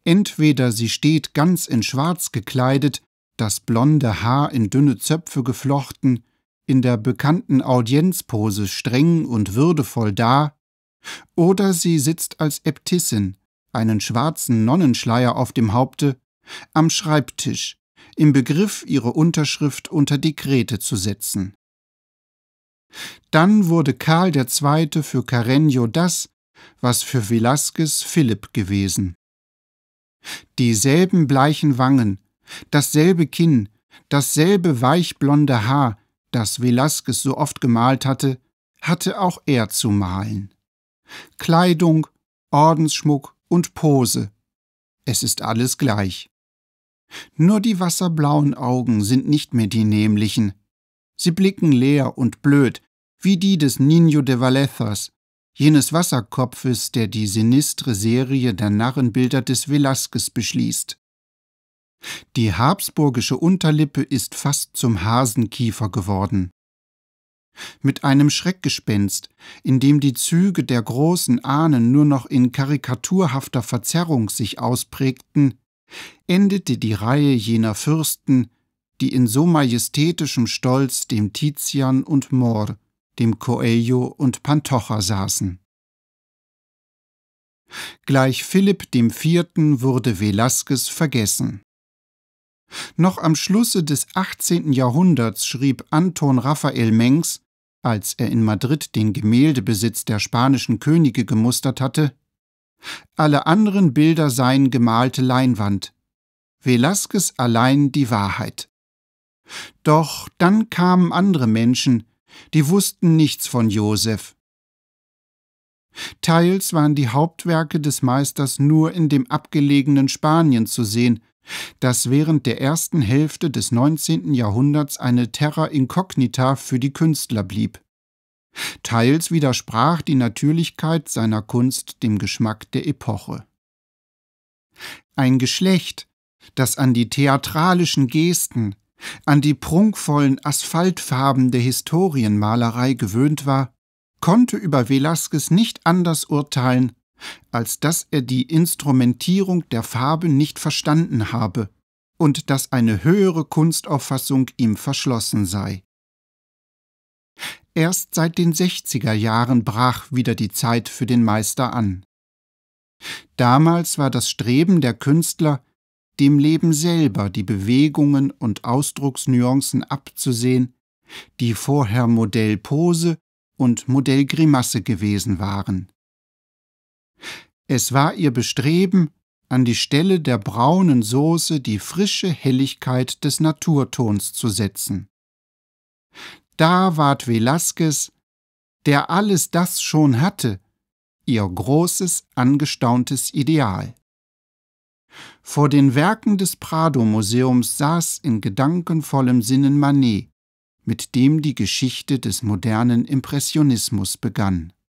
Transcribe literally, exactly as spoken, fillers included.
Entweder sie steht ganz in Schwarz gekleidet, das blonde Haar in dünne Zöpfe geflochten, in der bekannten Audienzpose streng und würdevoll da, oder sie sitzt als Äbtissin, einen schwarzen Nonnenschleier auf dem Haupte, am Schreibtisch, im Begriff, ihre Unterschrift unter Dekrete zu setzen. Dann wurde Karl der Zweite für Carreño das, was für Velázquez Philipp gewesen. Dieselben bleichen Wangen, dasselbe Kinn, dasselbe weichblonde Haar, das Velázquez so oft gemalt hatte, hatte auch er zu malen. Kleidung, Ordensschmuck und Pose, es ist alles gleich. Nur die wasserblauen Augen sind nicht mehr die nämlichen. Sie blicken leer und blöd, wie die des Niño de Vallezas, jenes Wasserkopfes, der die sinistre Serie der Narrenbilder des Velázquez beschließt. Die habsburgische Unterlippe ist fast zum Hasenkiefer geworden. Mit einem Schreckgespenst, in dem die Züge der großen Ahnen nur noch in karikaturhafter Verzerrung sich ausprägten, endete die Reihe jener Fürsten, die in so majestätischem Stolz dem Tizian und More, dem Coello und Pantoja saßen. Gleich Philipp dem Vierten wurde Velázquez vergessen. Noch am Schlusse des achtzehnten Jahrhunderts schrieb Anton Raphael Mengs, als er in Madrid den Gemäldebesitz der spanischen Könige gemustert hatte: Alle anderen Bilder seien gemalte Leinwand, Velázquez allein die Wahrheit. Doch dann kamen andere Menschen, die wussten nichts von Josef. Teils waren die Hauptwerke des Meisters nur in dem abgelegenen Spanien zu sehen, das während der ersten Hälfte des neunzehnten Jahrhunderts eine Terra incognita für die Künstler blieb. Teils widersprach die Natürlichkeit seiner Kunst dem Geschmack der Epoche. Ein Geschlecht, das an die theatralischen Gesten, an die prunkvollen Asphaltfarben der Historienmalerei gewöhnt war, konnte über Velázquez nicht anders urteilen, als dass er die Instrumentierung der Farbe nicht verstanden habe und dass eine höhere Kunstauffassung ihm verschlossen sei. Erst seit den sechziger Jahren brach wieder die Zeit für den Meister an. Damals war das Streben der Künstler, dem Leben selber die Bewegungen und Ausdrucksnuancen abzusehen, die vorher Modell Pose und Modell Grimasse gewesen waren. Es war ihr Bestreben, an die Stelle der braunen Sauce die frische Helligkeit des Naturtons zu setzen. Da ward Velázquez, der alles das schon hatte, ihr großes, angestauntes Ideal. Vor den Werken des Prado-Museums saß in gedankenvollem Sinnen Manet, mit dem die Geschichte des modernen Impressionismus begann.